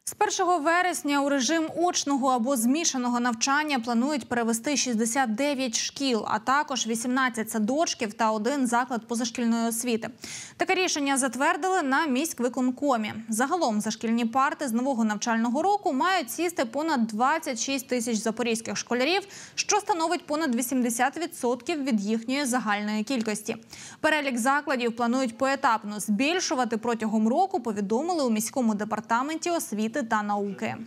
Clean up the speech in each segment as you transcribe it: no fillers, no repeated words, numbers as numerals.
З 1 вересня у режим очного або змішаного навчання планують перевести 69 шкіл, а також 18 садочків та 1 заклад позашкільної освіти. Таке рішення затвердили на міськвиконкомі. Загалом за шкільні парти з нового навчального року мають сісти понад 26 тисяч запорізьких школярів, що становить понад 80% від їхньої загальної кількості. Перелік закладів планують поетапно збільшувати протягом року, повідомили у міському департаменті освіти та науки.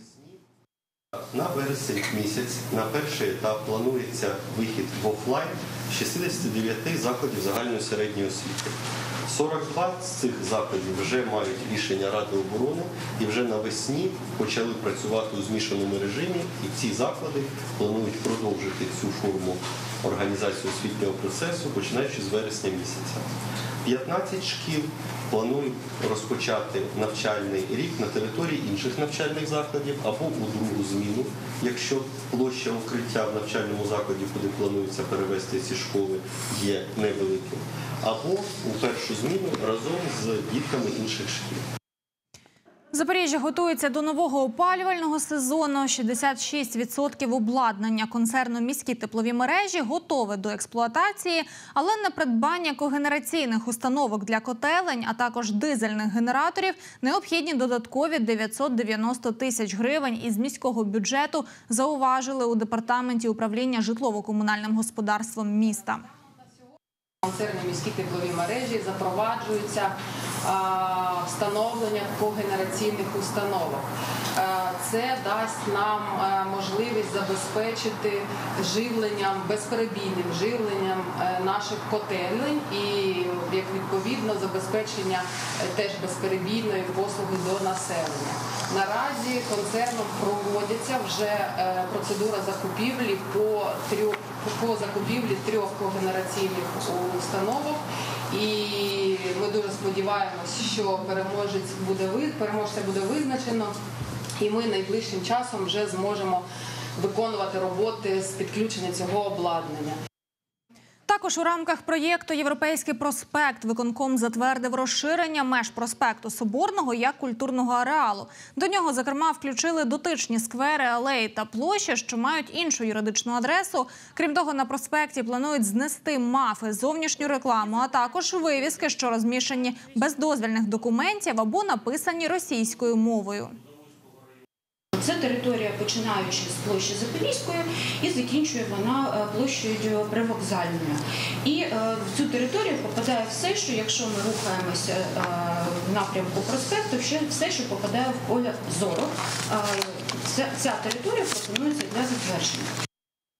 На вересень місяць на перший етап планується вихід в офлайн 69 закладів загальної середньої освіти. 42 з цих закладів вже мають рішення Ради оборони і вже навесні почали працювати у змішаному режимі, і ці заклади планують продовжити цю форму організації освітнього процесу, починаючи з вересня місяця. 15 шкіл планують розпочати навчальний рік на території інших навчальних закладів або у другу зміну, якщо площа укриття в навчальному закладі, куди планується перевести ці школи, є невеликим, або у першу зміну разом з дітками інших шкіл. Запоріжжя готується до нового опалювального сезону. 66% обладнання концерну «Міські теплові мережі» готове до експлуатації, але на придбання когенераційних установок для котелень, а також дизельних генераторів необхідні додаткові 990 тисяч гривень із міського бюджету, зауважили у департаменті управління житлово-комунальним господарством міста. Концерні «Міські теплові мережі» запроваджується встановлення когенераційних установок. Це дасть нам можливість забезпечити живленням, безперебійним живленням наших котелень і, як відповідно, забезпечення теж безперебійної послуги до населення. Наразі концерном проводиться вже процедура закупівлі по закупівлі 3 когенераційних установок. І ми дуже сподіваємося, що переможця буде визначено, і ми найближчим часом вже зможемо виконувати роботи з підключення цього обладнання. Також у рамках проєкту «Європейський проспект» виконком затвердив розширення меж проспекту Соборного як культурного ареалу. До нього, зокрема, включили дотичні сквери, алеї та площі, що мають іншу юридичну адресу. Крім того, на проспекті планують знести мафи, зовнішню рекламу, а також вивіски, що розміщені без дозвільних документів або написані російською мовою. Це територія, починаючи з площі Запорізької, і закінчує вона площею Привокзальною. І в цю територію попадає все, що, якщо ми рухаємося в напрямку проспекту, все, що попадає в поле зору. Ця територія пропонується для затвердження.